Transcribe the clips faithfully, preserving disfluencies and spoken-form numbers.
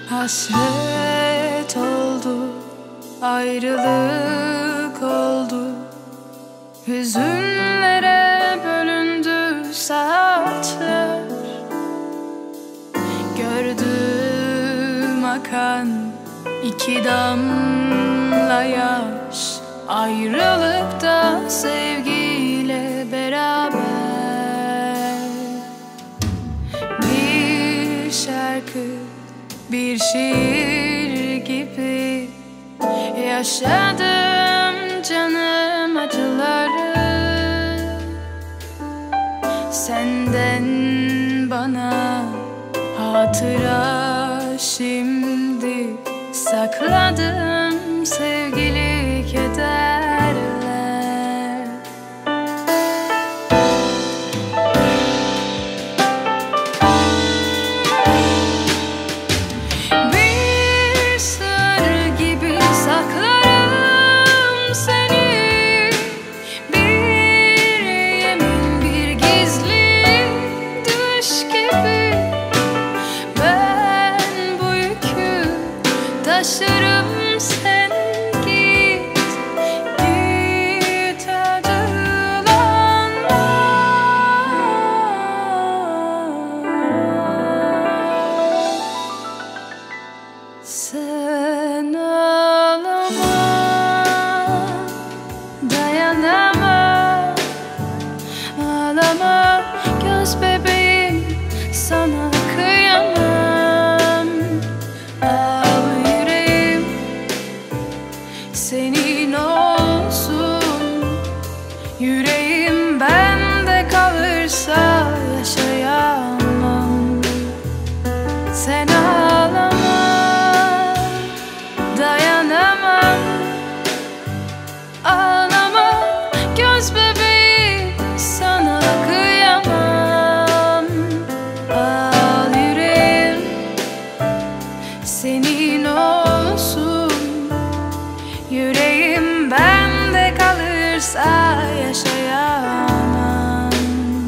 Hasret oldu, ayrılık oldu, hüzünlere bölündü saatler. Gördüm akan iki damla yaş, ayrılıkta sevgiyle beraber. Bir şarkı, bir şiir gibi yaşadım canım acıları. Senden bana hatıra şimdi, sakladım sevgili kederler. Bir sır gibi saklarım seni, bir yemin, bir gizli düş gibi. Ben bu yükü taşırım, sen git, git acılanma. Sen ağlama, dayanamam. Ağlama göz bebeğim, sana kıyamam. Al yüreğim, senin olsun. Yüreğim bende kalırsa yaşayamam. Sen ağlama, dayanamam. Ağlama göz bebeğim, sana kıyamam. Al yüreğim, senin olsun. Yüreğim bende kalırsa yaşayamam.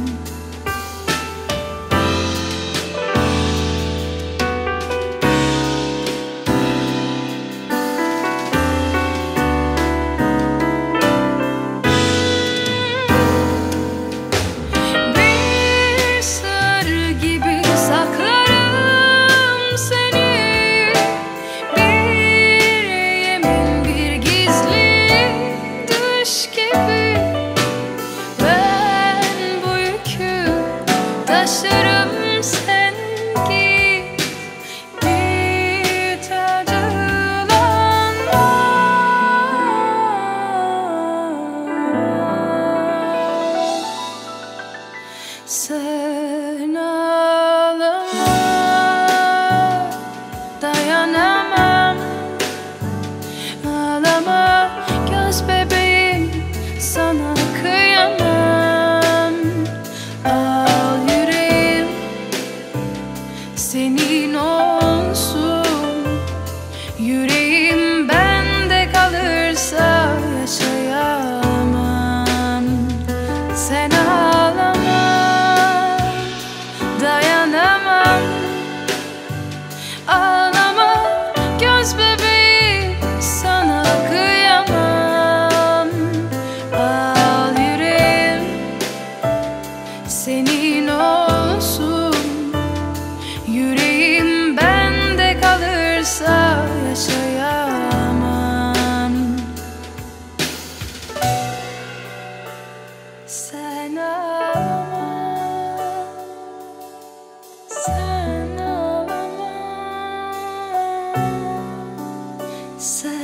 Bir sır gibi saklarım seni, bir yemin, bir gizli düş gibi. Ben bu yükü taşırım, sen git, git acılanma. Sen ağlama, dayanamam. Ağlama göz bebeğim, sana kıyamam. Al yüreğim, senin olsun. Yüreğim bende kalırsa yaşayamam. Sen ağlama, dayanamam. Ağlama göz bebeğim, sana kıyamam. Al yüreğim, senin olsun. Yüreğim bende kalırsa yaşayamam. Sen ağlama, sen ağlama, sen